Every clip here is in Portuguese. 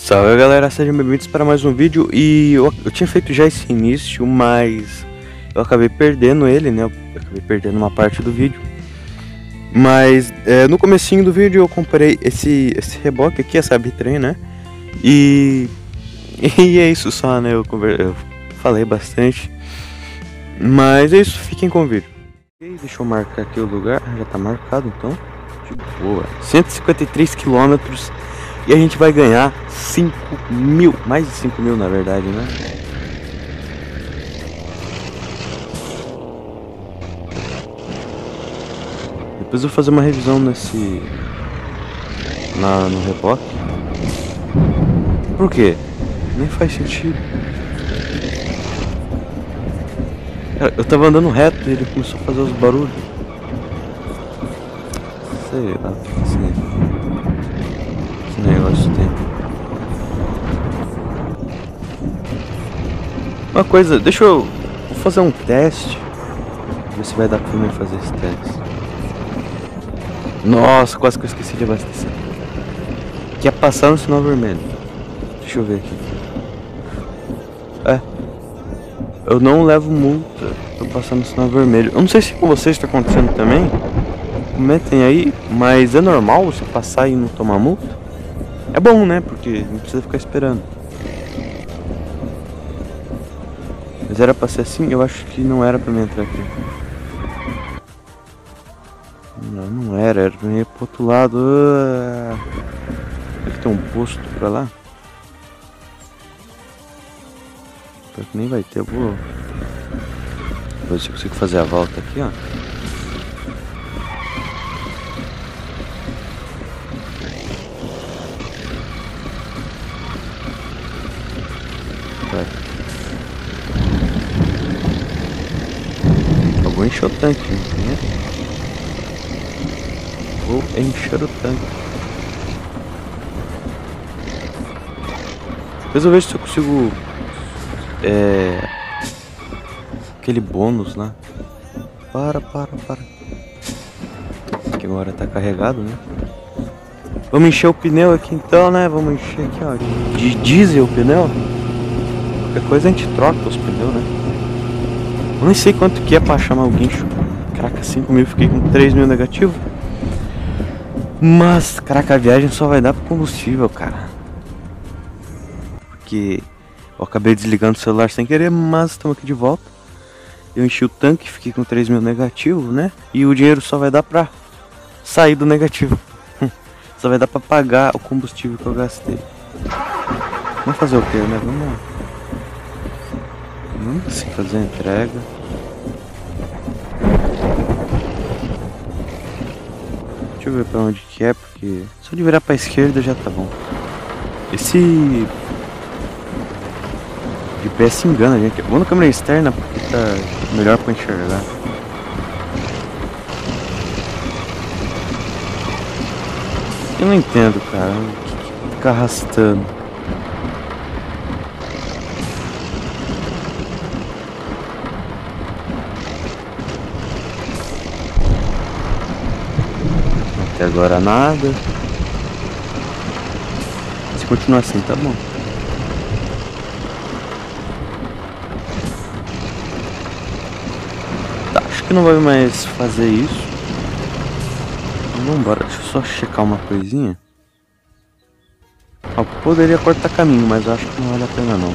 Salve galera, sejam bem-vindos para mais um vídeo. E eu tinha feito já esse início, mas eu acabei perdendo ele, né? Eu acabei perdendo uma parte do vídeo. Mas no comecinho do vídeo eu comprei esse reboque aqui, essa bitrem, né? E é isso só, né? Eu falei bastante. Mas é isso, fiquem com o vídeo. Deixa eu marcar aqui o lugar, já tá marcado então. De boa, 153 quilômetros. E a gente vai ganhar 5 mil, mais de 5 mil na verdade, né? Depois eu vou fazer uma revisão no reboque. Por quê? Nem faz sentido. Cara, eu tava andando reto e ele começou a fazer os barulhos. Sei lá, que negócio tem. Uma coisa, vou fazer um teste. Ver se vai dar pra mim fazer esse teste. Nossa, quase que eu esqueci de abastecer. Que é passar no sinal vermelho. Deixa eu ver aqui. Eu não levo multa pra passar no sinal vermelho. Eu não sei se com vocês está acontecendo também. Comentem aí, mas é normal você passar e não tomar multa? É bom, né? Porque não precisa ficar esperando. Mas era pra ser assim? Eu acho que não era pra mim entrar aqui. Não era pra mim ir pro outro lado. Aqui tem um posto pra lá. Pior que nem vai ter, eu vou ver se eu consigo fazer a volta aqui, ó. Eu vou encher o tanque, né? Vou encher o tanque. Depois eu vejo se eu consigo aquele bônus lá. Para. Que agora tá carregado, né? Vamos encher o pneu aqui então, né? Vamos encher aqui, ó, de diesel o pneu. Qualquer coisa a gente troca os pneus, né? Eu nem sei quanto que é pra chamar o guincho. Caraca, 5 mil, fiquei com 3 mil negativo. Mas, caraca, a viagem só vai dar pro combustível, cara. Porque eu acabei desligando o celular sem querer, mas estamos aqui de volta. Eu enchi o tanque, fiquei com 3 mil negativo, né? E o dinheiro só vai dar pra sair do negativo. Só vai dar pra pagar o combustível que eu gastei. Vamos fazer o que, né? Vamos assim fazer a entrega. Deixa eu ver pra onde que é, porque só de virar pra esquerda já tá bom. Esse GPS engana a gente. Vou na câmera externa porque tá melhor pra enxergar. Eu não entendo, cara. O que fica arrastando? Até agora nada. Se continuar assim, tá bom. Tá, acho que não vai mais fazer isso. Vambora, deixa eu só checar uma coisinha. Ó, poderia cortar caminho, mas eu acho que não vale a pena não.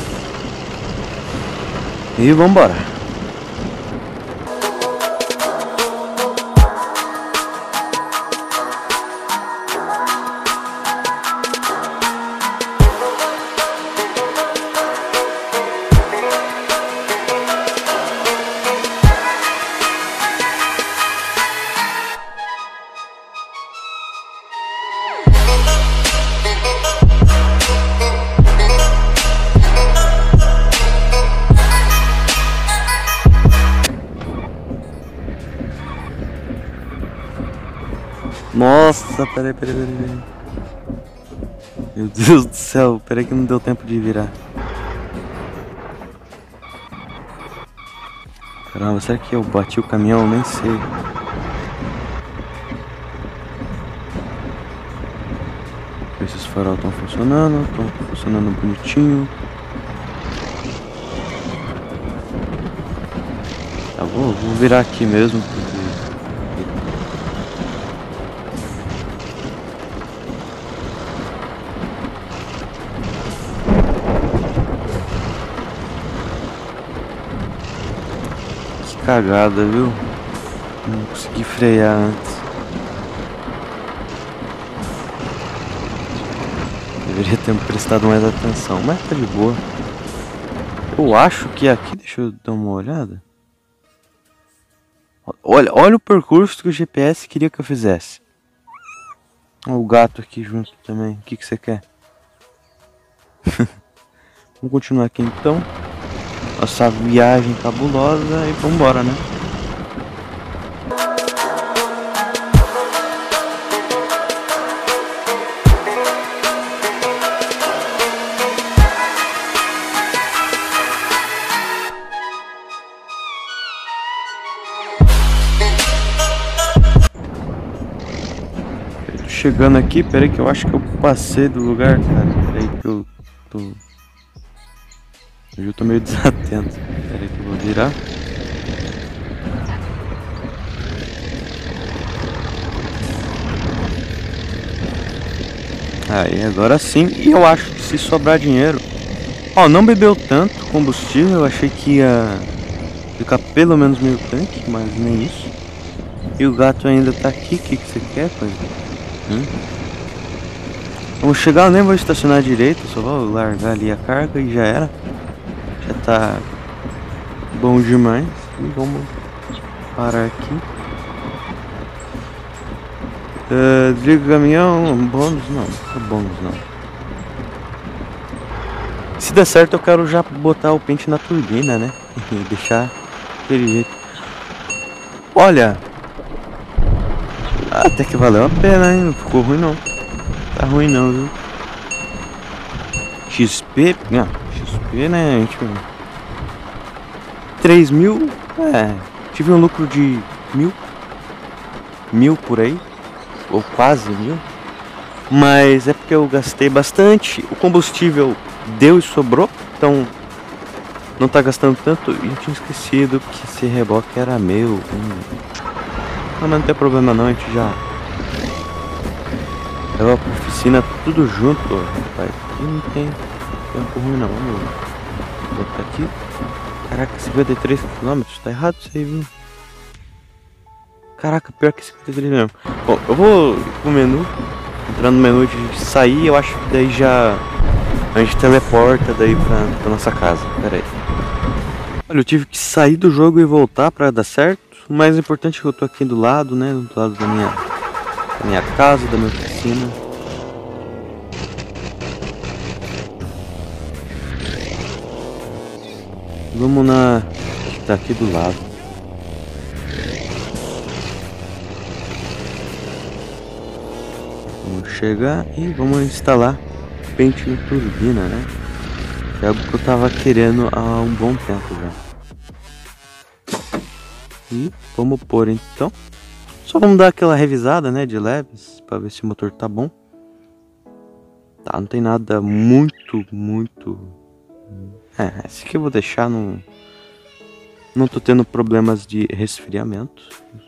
E vambora. Nossa, peraí. Meu Deus do céu, peraí que não deu tempo de virar. Caramba, será que eu bati o caminhão? Eu nem sei. faróis estão funcionando bonitinho. Tá bom, vou virar aqui mesmo, porque... Que cagada, viu? Não consegui frear antes. Deveria ter prestado mais atenção, mas tá de boa. Eu acho que aqui, deixa eu dar uma olhada. Olha o percurso que o GPS queria que eu fizesse. Olha o gato aqui junto também. O que você quer? Vamos continuar aqui então. Nossa viagem cabulosa e vambora, né? Chegando aqui, peraí que eu acho que eu passei do lugar, cara. Peraí que eu tô... Hoje eu tô meio desatento. Peraí que eu vou virar. Aí, agora sim. E eu acho que se sobrar dinheiro... Ó, não bebeu tanto combustível. Eu achei que ia ficar pelo menos meio tanque, mas nem isso. E o gato ainda tá aqui. O que você quer, coisa? Vamos chegar, eu nem vou estacionar direito, só vou largar ali a carga e já era. Já tá bom demais. E vamos parar aqui. Desliga o caminhão, bônus não, não é bônus não. Se der certo eu quero já botar o pente na turbina, né? E deixar aquele jeito. Olha! Até que valeu a pena, hein? Não ficou ruim não. Tá ruim não, viu? XP? Não, XP, né? Gente... 3 mil? Tive um lucro de 1000 por aí. Ou quase 1000. Mas é porque eu gastei bastante. O combustível deu e sobrou. Então não tá gastando tanto. E eu tinha esquecido que esse reboque era meu. Mas não tem problema não, a gente já leva pra oficina tudo junto, rapaz. Aqui não tem tempo ruim não, vamos botar aqui. Caraca, 53 km, tá errado isso aí, viu? Caraca, pior que 53 mesmo. Bom, eu vou pro menu, entrar no menu de sair, eu acho que daí já a gente teleporta daí pra nossa casa, pera aí. Olha, eu tive que sair do jogo e voltar pra dar certo. O mais importante é que eu tô aqui do lado, né? Do lado da minha casa, da minha oficina. Vamos na... que tá aqui do lado. Vamos chegar e vamos instalar pente na turbina, né? É algo que eu tava querendo há um bom tempo já. E vamos pôr então. Só vamos dar aquela revisada, né, de leves, para ver se o motor tá bom. Tá, não tem nada muito. Esse aqui eu vou deixar no... Não tô tendo problemas de resfriamento.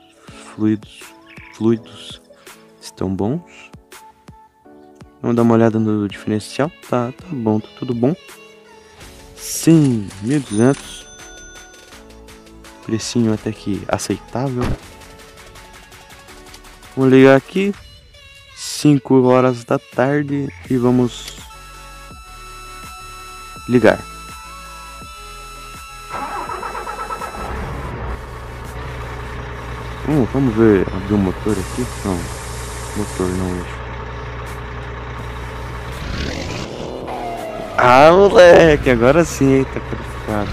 Fluidos estão bons. Vamos dar uma olhada no diferencial. Tá bom, tá tudo bom. Sim, 1200. Precinho até que aceitável. Vou ligar aqui. 5 horas da tarde e vamos ligar. Vamos ver, abrir o motor aqui. Não, motor não eixo. Ah, moleque, agora sim, tá qualificado.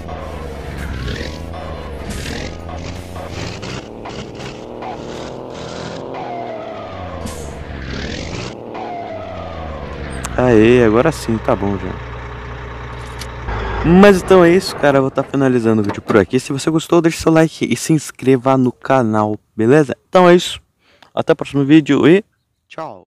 Aê, agora sim, tá bom já. Mas então é isso, cara, eu vou estar finalizando o vídeo por aqui. Se você gostou, deixe seu like e se inscreva no canal, beleza? Então é isso, até o próximo vídeo e tchau!